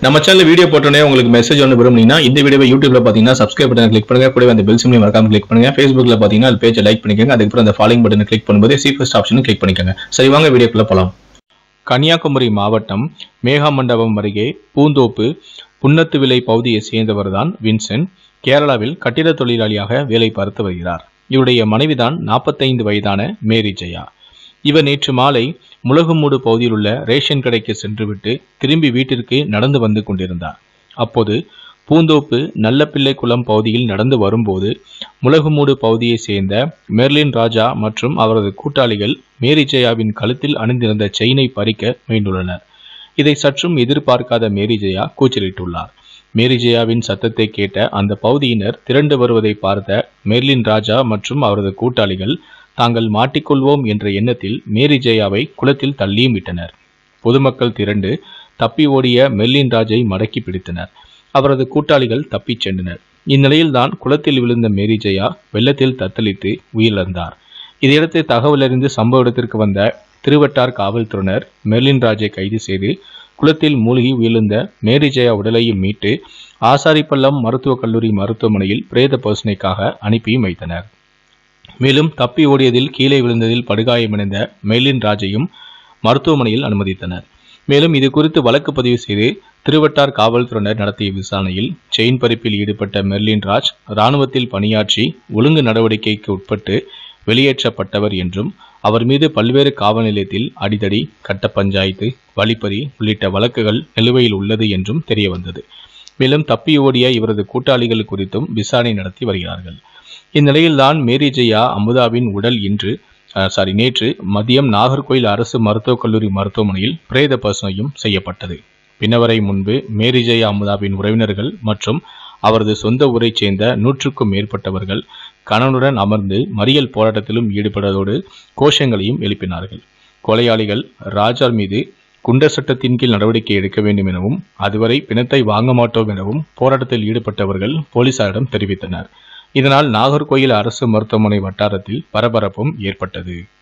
நம்ம channel video போட்டோனே உங்களுக்கு message ஒன்று விரும்புனீங்கன்னா இந்த வீடியோவை யூடியூப்ல பாத்தீங்கன்னா சப்ஸ்கிரைப் பட்டன் கிளிக் பண்ணுங்க, கூடவே அந்த பெல் சிம்பலையும் மறக்காம கிளிக் பண்ணுங்க. Facebookல பாத்தீங்கன்னா அது பேஜை லைக் பண்ணிக்கோங்க. அதுக்கப்புறம் அந்த ஃபாலோயிங் பட்டனை கிளிக் பண்ணும்போது சீஃபஸ்ட் ஆப்ஷனும் கிளிக் பண்ணிக்கோங்க. சரி வாங்க வீடியோக்குள்ள போலாம். கன்னியாகுமரி மாவட்டம் மேகமண்டபம் அருகே பூந்தோப்பு புன்னத்துவிளை பகுதியை சேர்ந்தவர்தான் வின்சென்ட். கேரளாவில் கட்டிட தொழிலாளியாக வேலை பார்த்து வருகிறார். இவருடைய மனைவிதான் 45 வயதான மேரி ஜெயா. இவர் நேற்று மாலை முளகுமூடு பகுதியில் உள்ள ரேஷன் கடைக்கு சென்றுவிட்டு திரும்பி வீட்டிற்கு நடந்து வந்து கொண்டிருந்தார். அப்போது பூந்தோப்பு நல்லப்பிள்ளை குளம் பகுதியில் நடந்து வரும்போது முளகுமூடு பகுதியை சேர்ந்த மெர்லின் ராஜா மற்றும் அவரது கூட்டாளிகள் மேரி ஜெயாவின் கழுத்தில் அணிந்திருந்த செயினை பறிக்க முயன்றுள்ளனர். இதை சற்றும் எதிர்பார்க்காத மேரி ஜெயா கூச்சலிட்டுள்ளார். மேரி ஜெயாவின் சத்தத்தை கேட்ட அந்த பகுதியினர் திரண்டு வருவதை பார்த்த மெர்லின் ராஜா மற்றும் அவரது கூட்டாளிகள் தாங்கள் மாட்டிக்கொள்வோம் என்ற எண்ணத்தில் மேரி ஜெயாவை குளத்தில் தள்ளியும் விட்டனர். பொதுமக்கள் திரண்டு தப்பி ஓடிய மெர்லின் ராஜை மடக்கி பிடித்தனர். அவரது கூட்டாளிகள் தப்பிச் சென்றனர். இந்நிலையில்தான் குளத்தில் விழுந்த மேரி ஜெயா வெள்ளத்தில் தத்தளித்து உயிரிழந்தார். இதையடுத்து தகவலறிந்து சம்பவ இடத்திற்கு வந்த திருவட்டார் காவல்துறையினர் மெர்லின் ராஜை கைது செய்து குளத்தில் மூழ்கி உயிரிழந்த மேரி ஜெயா உடலையும் மீட்டு ஆசாரிப்பள்ளம் மருத்துவக் கல்லூரி மருத்துவமனையில் பிரேத பரிசோதனைக்காக அனுப்பியும் வைத்தனர். மேலும் தப்பி ஓடியதில் கீழே விழுந்ததில் படுகாயமடைந்த மெர்லின் ராஜையும் மருத்துவமனையில் அனுமதித்தனர். மேலும் இது குறித்து வழக்கு பதிவு செய்து திருவட்டார் காவல்துறையினர் நடத்திய விசாரணையில் செயின் பறிப்பில் ஈடுபட்ட மெர்லின் ராஜ் இராணுவத்தில் பணியாற்றி ஒழுங்கு நடவடிக்கைக்கு உட்பட்டு வெளியேற்றப்பட்டவர் என்றும் அவர் மீது பல்வேறு காவல் நிலையத்தில் அடிதடி, கட்ட பஞ்சாயத்து, வழிப்பறி உள்ளிட்ட வழக்குகள் நிலுவையில் உள்ளது என்றும் தெரியவந்தது. மேலும் தப்பி ஓடிய இவரது கூட்டாளிகள் குறித்தும் விசாரணை நடத்தி வருகிறார்கள். இந்நிலையில்தான் மேரி ஜெயா அமுதாவின் உடல் நேற்று மதியம் நாகர்கோயில் அரசு மருத்துவக் கல்லூரி மருத்துவமனையில் பிரேத பரிசோதனையும் செய்யப்பட்டது. பின்னவரை முன்பு மேரி ஜெயா அமுதாவின் உறவினர்கள் மற்றும் அவரது சொந்த ஊரைச் சேர்ந்த 100க்கும் மேற்பட்டவர்கள் கணவனுடன் அமர்ந்து மறியல் போராட்டத்திலும் ஈடுபடுவதோடு கோஷங்களையும் எழுப்பினார்கள். கொலையாளிகள் ராஜா மீது குண்டர் சட்டத்தின் கீழ் நடவடிக்கை எடுக்க வேண்டும் எனவும் அதுவரை பிணத்தை வாங்க மாட்டோம் எனவும் போராட்டத்தில் ஈடுபட்டவர்கள் போலீசாரிடம் தெரிவித்தனர். இதனால் நாகர்கோயில் அரசு மருத்துவமனை வட்டாரத்தில் பரபரப்பும் ஏற்பட்டது.